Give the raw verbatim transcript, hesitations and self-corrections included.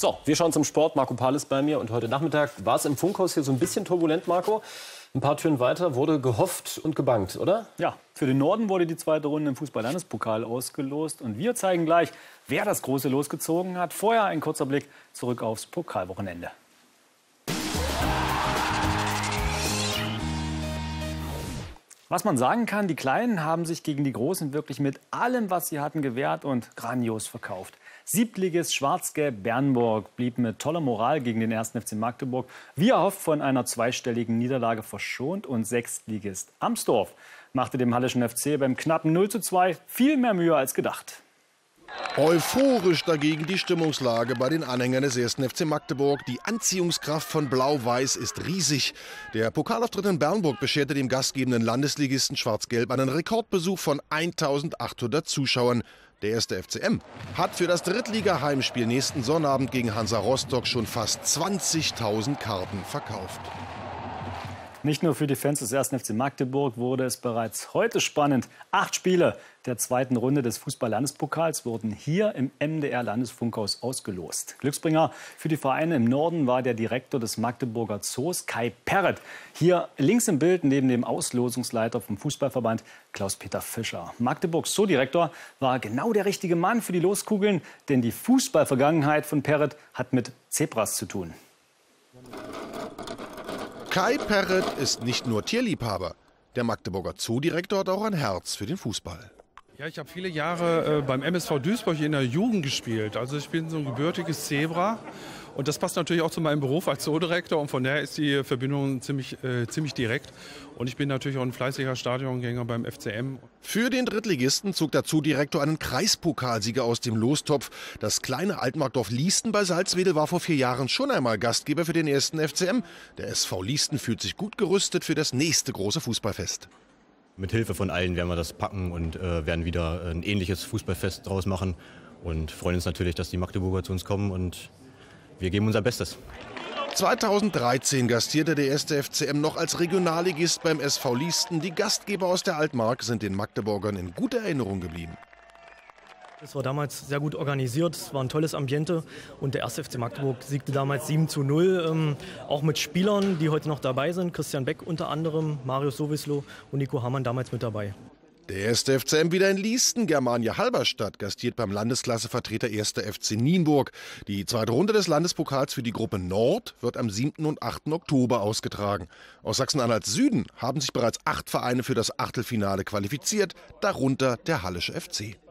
So, wir schauen zum Sport. Marco Pahl ist bei mir und heute Nachmittag war es im Funkhaus hier so ein bisschen turbulent, Marco. Ein paar Türen weiter wurde gehofft und gebangt, oder? Ja, für den Norden wurde die zweite Runde im Fußball-Landespokal ausgelost. Und wir zeigen gleich, wer das große Los gezogen hat. Vorher ein kurzer Blick zurück aufs Pokalwochenende. Was man sagen kann, die Kleinen haben sich gegen die Großen wirklich mit allem, was sie hatten, gewehrt und grandios verkauft. Siebtligist Schwarz-Gelb Bernburg blieb mit toller Moral gegen den ersten F C Magdeburg wie erhofft von einer zweistelligen Niederlage verschont. Und Sechstligist Amsdorf machte dem Halleschen F C beim knappen null zu zwei viel mehr Mühe als gedacht. Euphorisch dagegen die Stimmungslage bei den Anhängern des ersten F C Magdeburg. Die Anziehungskraft von Blau-Weiß ist riesig. Der Pokalauftritt in Bernburg bescherte dem gastgebenden Landesligisten Schwarz-Gelb einen Rekordbesuch von eintausendachthundert Zuschauern. Der erste F C M hat für das Drittliga-Heimspiel nächsten Sonnabend gegen Hansa Rostock schon fast zwanzigtausend Karten verkauft. Nicht nur für die Fans des ersten F C Magdeburg wurde es bereits heute spannend. Acht Spiele der zweiten Runde des Fußball-Landespokals wurden hier im M D R-Landesfunkhaus ausgelost. Glücksbringer für die Vereine im Norden war der Direktor des Magdeburger Zoos, Kai Perret. Hier links im Bild neben dem Auslosungsleiter vom Fußballverband, Klaus-Peter Fischer. Magdeburgs Zoodirektor war genau der richtige Mann für die Loskugeln, denn die Fußballvergangenheit von Perret hat mit Zebras zu tun. Kai Perret ist nicht nur Tierliebhaber. Der Magdeburger Zoodirektor hat auch ein Herz für den Fußball. Ja, ich habe viele Jahre äh, beim M S V Duisburg in der Jugend gespielt. Also ich bin so ein gebürtiges Zebra. Und das passt natürlich auch zu meinem Beruf als Zoodirektor. Und von daher ist die Verbindung ziemlich, äh, ziemlich direkt. Und ich bin natürlich auch ein fleißiger Stadiongänger beim F C M. Für den Drittligisten zog der Zoodirektor einen Kreispokalsieger aus dem Lostopf. Das kleine Altmarkdorf Liesten bei Salzwedel war vor vier Jahren schon einmal Gastgeber für den ersten F C M. Der S V Liesten fühlt sich gut gerüstet für das nächste große Fußballfest. Mit Hilfe von allen werden wir das packen und äh, werden wieder ein ähnliches Fußballfest draus machen. Und freuen uns natürlich, dass die Magdeburger zu uns kommen und wir geben unser Bestes. zweitausenddreizehn gastierte der erste F C M noch als Regionalligist beim S V Liesten. Die Gastgeber aus der Altmark sind den Magdeburgern in guter Erinnerung geblieben. Es war damals sehr gut organisiert, es war ein tolles Ambiente und der erste F C Magdeburg siegte damals sieben zu null. Ähm, auch mit Spielern, die heute noch dabei sind. Christian Beck unter anderem, Marius Sowislo und Nico Hamann damals mit dabei. Der erste F C M wieder in Liesten. Germania Halberstadt gastiert beim Landesklassevertreter erster F C Nienburg. Die zweite Runde des Landespokals für die Gruppe Nord wird am siebten und achten Oktober ausgetragen. Aus Sachsen-Anhalts Süden haben sich bereits acht Vereine für das Achtelfinale qualifiziert, darunter der Hallische F C.